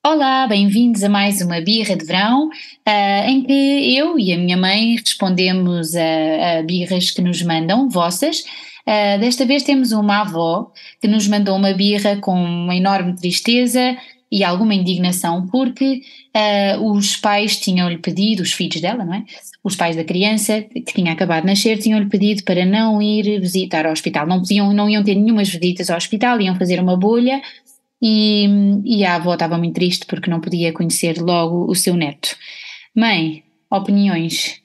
Olá, bem-vindos a mais uma birra de verão, em que eu e a minha mãe respondemos a birras que nos mandam, vossas. Desta vez temos uma avó que nos mandou uma birra com uma enorme tristeza e alguma indignação, porque os pais tinham-lhe pedido, os filhos dela, não é? Os pais da criança, que tinha acabado de nascer, tinham-lhe pedido para não ir visitar ao hospital. Não iam ter nenhumas visitas ao hospital, iam fazer uma bolha. E, e a avó estava muito triste porque não podia conhecer logo o seu neto. Mãe, opiniões?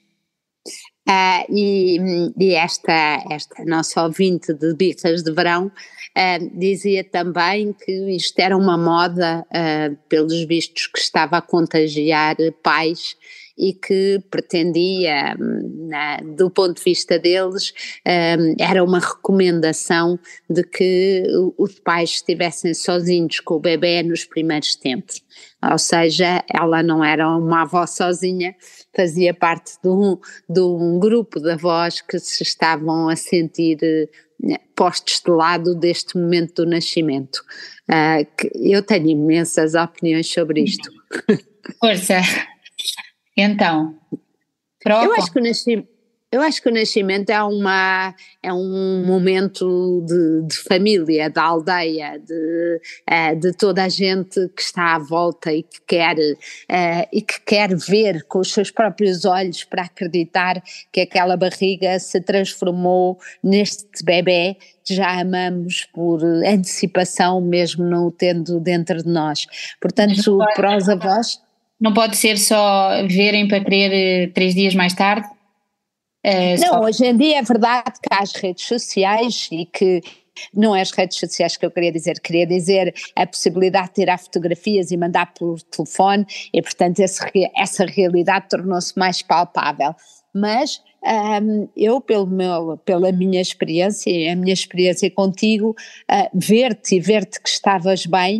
E esta nossa ouvinte de birras de verão dizia também que isto era uma moda, pelos vistos, que estava a contagiar pais e que pretendia, do ponto de vista deles, era uma recomendação de que os pais estivessem sozinhos com o bebé nos primeiros tempos. Ou seja, ela não era uma avó sozinha, fazia parte de um grupo de avós que se estavam a sentir postos de lado deste momento do nascimento. Eu tenho imensas opiniões sobre isto. Força! Então, Eu acho que o nascimento é um momento de família, da aldeia, de toda a gente que está à volta e que quer ver com os seus próprios olhos para acreditar que aquela barriga se transformou neste bebé que já amamos por antecipação, mesmo não o tendo dentro de nós. Portanto, para os avós. Não pode ser só verem para querer 3 dias mais tarde? Não, hoje em dia é verdade que há as redes sociais e que não é as redes sociais que eu queria dizer a possibilidade de tirar fotografias e mandar por telefone e portanto essa realidade tornou-se mais palpável, mas eu pela minha experiência e a minha experiência contigo, ver-te que estavas bem,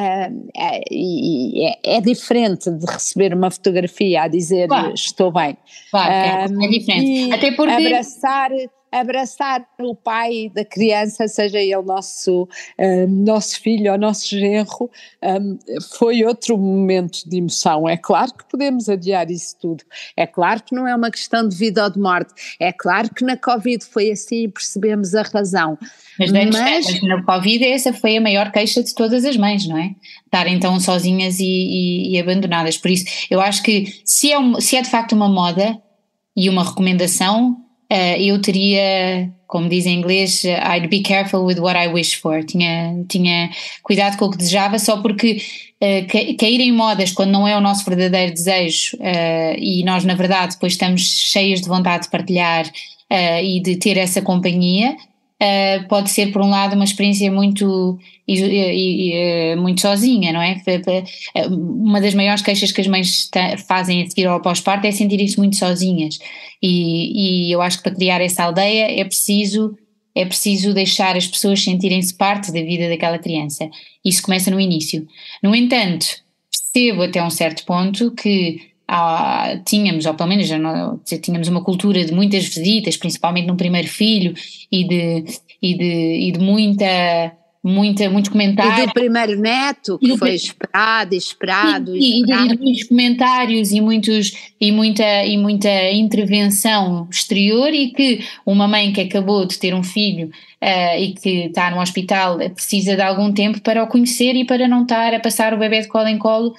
é diferente de receber uma fotografia a dizer Claro, estou bem. claro, é diferente. E Até porque abraçar o pai da criança, seja ele nosso filho ou nosso genro, foi outro momento de emoção. É claro que podemos adiar isso tudo, é claro que não é uma questão de vida ou de morte, é claro que na Covid foi assim e percebemos a razão. Mas na Covid essa foi a maior queixa de todas as mães, não é? Estarem tão sozinhas e abandonadas. Por isso, eu acho que se é de facto uma moda e uma recomendação, eu teria, como diz em inglês, I'd be careful with what I wish for. Tinha cuidado com o que desejava, só porque cair em modas quando não é o nosso verdadeiro desejo, e nós na verdade depois estamos cheias de vontade de partilhar e de ter essa companhia. Pode ser por um lado uma experiência muito sozinha, não é? Uma das maiores queixas que as mães fazem a seguir ao pós-parto é sentirem-se muito sozinhas e eu acho que para criar essa aldeia é preciso deixar as pessoas sentirem-se parte da vida daquela criança. Isso começa no início. No entanto, percebo até um certo ponto que tínhamos, ou pelo menos tínhamos uma cultura de muitas visitas, principalmente no primeiro filho, e de muito comentário. E do primeiro neto, que foi esperado. E de muitos comentários e muita intervenção exterior, e que uma mãe que acabou de ter um filho e que está no hospital precisa de algum tempo para o conhecer e para não estar a passar o bebê de colo em colo,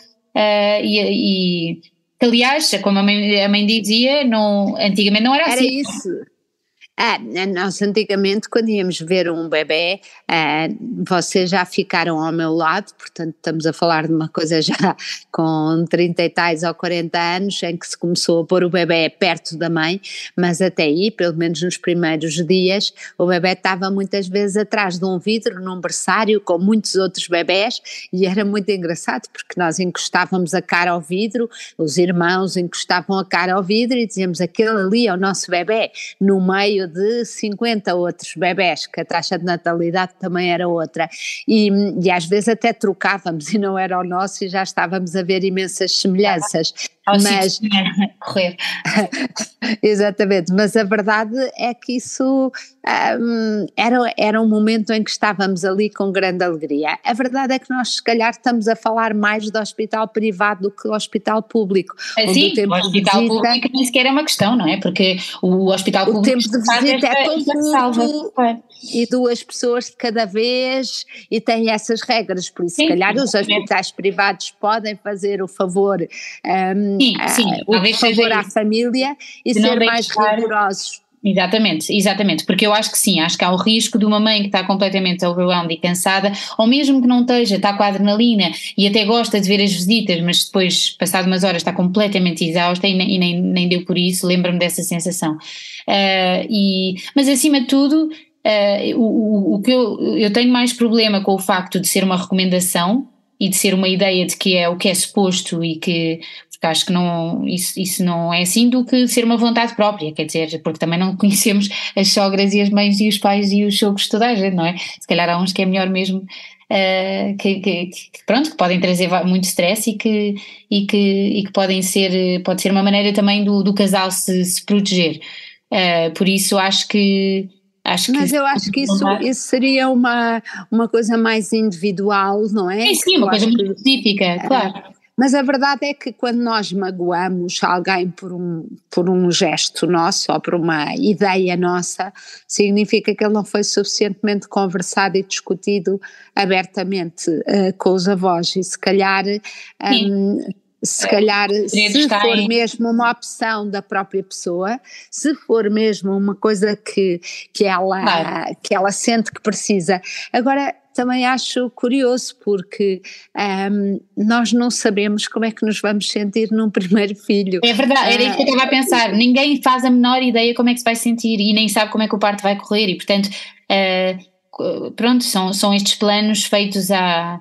aliás, como a mãe dizia, antigamente não era assim. Era isso. Nós antigamente, quando íamos ver um bebê, vocês já ficaram ao meu lado, portanto estamos a falar de uma coisa já com 30 e tais ou 40 anos, em que se começou a pôr o bebê perto da mãe, mas até aí, pelo menos nos primeiros dias, o bebê estava muitas vezes atrás de um vidro, num berçário, com muitos outros bebés, e era muito engraçado, porque nós encostávamos a cara ao vidro, os irmãos encostavam a cara ao vidro e dizíamos, aquele ali é o nosso bebê, no meio de 50 outros bebés, que a taxa de natalidade também era outra, e às vezes até trocávamos e não era o nosso e já estávamos a ver imensas semelhanças. Ao mas sítio correr. exatamente, mas a verdade é que isso era um momento em que estávamos ali com grande alegria. A verdade é que nós se calhar estamos a falar mais do hospital privado do que do hospital público, onde o Sim, o tempo de hospital visita, público nem sequer é uma questão, não é? Porque o hospital o público tempo de faz visita é tão esta ressalva. curto Claro. e 2 pessoas de cada vez e tem essas regras, por isso se Sim, calhar os exatamente. hospitais privados podem fazer o favor, Sim, o talvez seja favor à isso, família e de não ser mais deixar. rigorosos. Exatamente, porque eu acho que sim, acho que há o risco de uma mãe que está completamente overwhelmed e cansada, ou mesmo que não esteja, está com a adrenalina e até gosta de ver as visitas, mas depois, passado umas horas, está completamente exausta e nem deu por isso, lembro-me dessa sensação. Mas acima de tudo, o que eu tenho mais problema com o facto de ser uma recomendação e de ser uma ideia de que é o que é suposto e que porque acho que não, isso não é assim do que ser uma vontade própria, quer dizer, porque também não conhecemos as sogras e as mães e os pais e os sogros de toda a gente, não é? Se calhar há uns que é melhor mesmo, pronto, que podem trazer muito stress e que pode ser uma maneira também do casal se proteger. Por isso acho que Mas eu acho que isso seria uma coisa mais individual, não é? sim, Que uma eu coisa acho muito que, específica, claro. mas a verdade é que quando nós magoamos alguém por um gesto nosso ou por uma ideia nossa, significa que ele não foi suficientemente conversado e discutido abertamente com os avós e se calhar Sim, se calhar, o segredo se está for em. mesmo uma opção da própria pessoa, se for mesmo uma coisa que Claro. ela sente que precisa. Agora, também acho curioso porque nós não sabemos como é que nos vamos sentir num primeiro filho. É verdade, era isso que eu estava a pensar. Ninguém faz a menor ideia como é que se vai sentir e nem sabe como é que o parto vai correr, e portanto, pronto, são estes planos feitos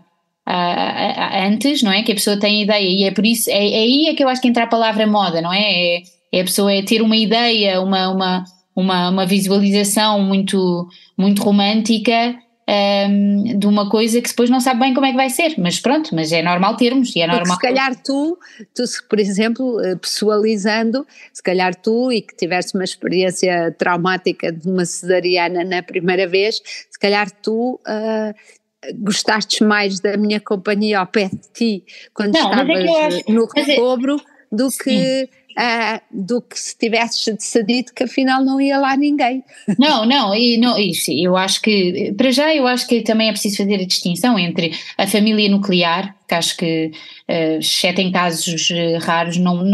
antes, não é? Que a pessoa tem ideia, e é por isso, aí é que eu acho que entra a palavra moda, não é? É a pessoa ter uma ideia, uma visualização muito, muito romântica. De uma coisa que depois não sabe bem como é que vai ser, mas pronto, mas é normal termos e é Porque normal. se calhar por exemplo, pessoalizando, se calhar tu e que tiveste uma experiência traumática de uma cesariana na primeira vez, se calhar tu gostastes mais da minha companhia ao pé de ti quando Não, mas é que estavas eu acho, no mas recobro do sim. que se tivesses decidido que afinal não ia lá ninguém. Não, isso, eu acho que, para já, eu acho que também é preciso fazer a distinção entre a família nuclear, que acho que, exceto em casos raros,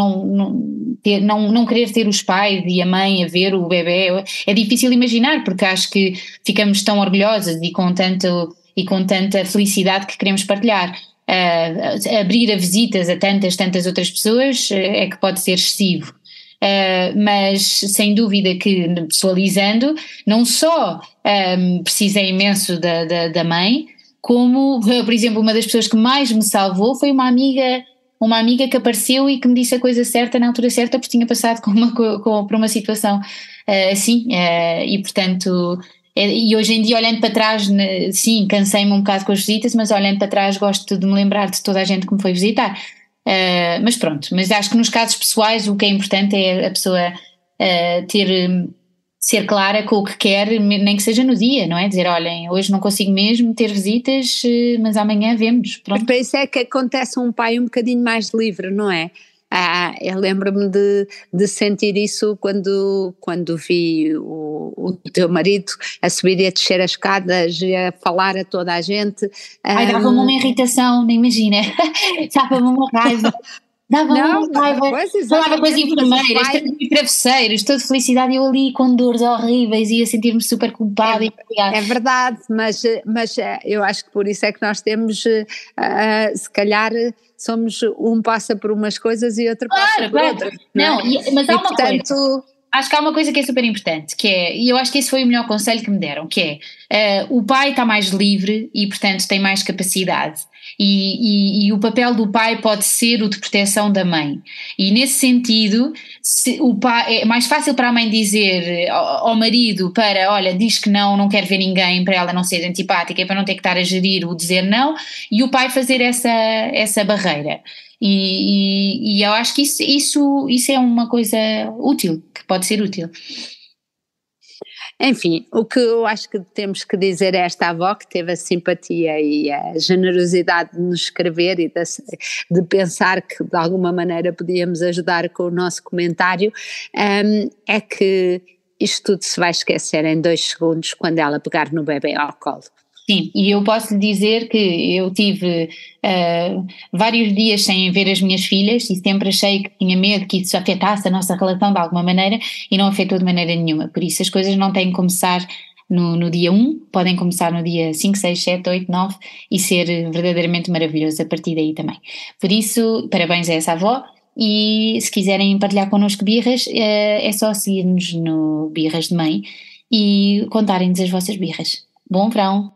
não querer ter os pais e a mãe a ver o bebê, é difícil imaginar, porque acho que ficamos tão orgulhosas e com tanta felicidade que queremos partilhar. Abrir a visitas a tantas outras pessoas é que pode ser excessivo. Mas sem dúvida que pessoalizando, não só precisei imenso da mãe, como, por exemplo, uma das pessoas que mais me salvou foi uma amiga que apareceu e que me disse a coisa certa na altura certa, porque tinha passado por uma situação assim, e portanto. E hoje em dia, olhando para trás, sim, cansei-me um bocado com as visitas, mas olhando para trás gosto de me lembrar de toda a gente que me foi visitar. Mas pronto, mas acho que nos casos pessoais o que é importante é a pessoa ser clara com o que quer, nem que seja no dia, não é? Dizer, olhem, hoje não consigo mesmo ter visitas, mas amanhã vemos, pronto. Para isso é que acontece um pai um bocadinho mais livre, não é? Eu lembro-me de sentir isso quando vi o teu marido a subir e a descer as escadas e a falar a toda a gente. Ai, dava-me uma irritação, nem imagina, dava-me uma raiva. Dava-me Não, uma raiva, pois falava com as exatamente, mas o enfermeiras, pai travesseiros, toda felicidade, e eu ali com dores horríveis, ia sentir-me super culpada e é verdade, mas eu acho que por isso é que nós temos, se calhar somos um passa por umas coisas e outro passa por claro. outras, não é? Não, mas há E uma coisa. portanto, Acho que há uma coisa que é super importante, e eu acho que esse foi o melhor conselho que me deram, que é, o pai está mais livre e portanto tem mais capacidade, E o papel do pai pode ser o de proteção da mãe. E nesse sentido, se o pai, é mais fácil para a mãe dizer ao marido para, olha, diz que não, não quer ver ninguém, para ela não ser antipática e para não ter que estar a gerir o dizer não, e o pai fazer essa barreira. E eu acho que isso é uma coisa útil, que pode ser útil. Enfim, o que eu acho que temos que dizer a esta avó que teve a simpatia e a generosidade de nos escrever e de pensar que de alguma maneira podíamos ajudar com o nosso comentário, é que isto tudo se vai esquecer em 2 segundos quando ela pegar no bebê ao colo. Sim, e eu posso lhe dizer que eu tive vários dias sem ver as minhas filhas e sempre achei que tinha medo que isso afetasse a nossa relação de alguma maneira e não afetou de maneira nenhuma. Por isso as coisas não têm que começar no dia 1, podem começar no dia 5, 6, 7, 8, 9 e ser verdadeiramente maravilhoso a partir daí também. Por isso, parabéns a essa avó. E se quiserem partilhar connosco birras, é só seguir-nos no Birras de Mãe e contarem-nos as vossas birras. Bom verão!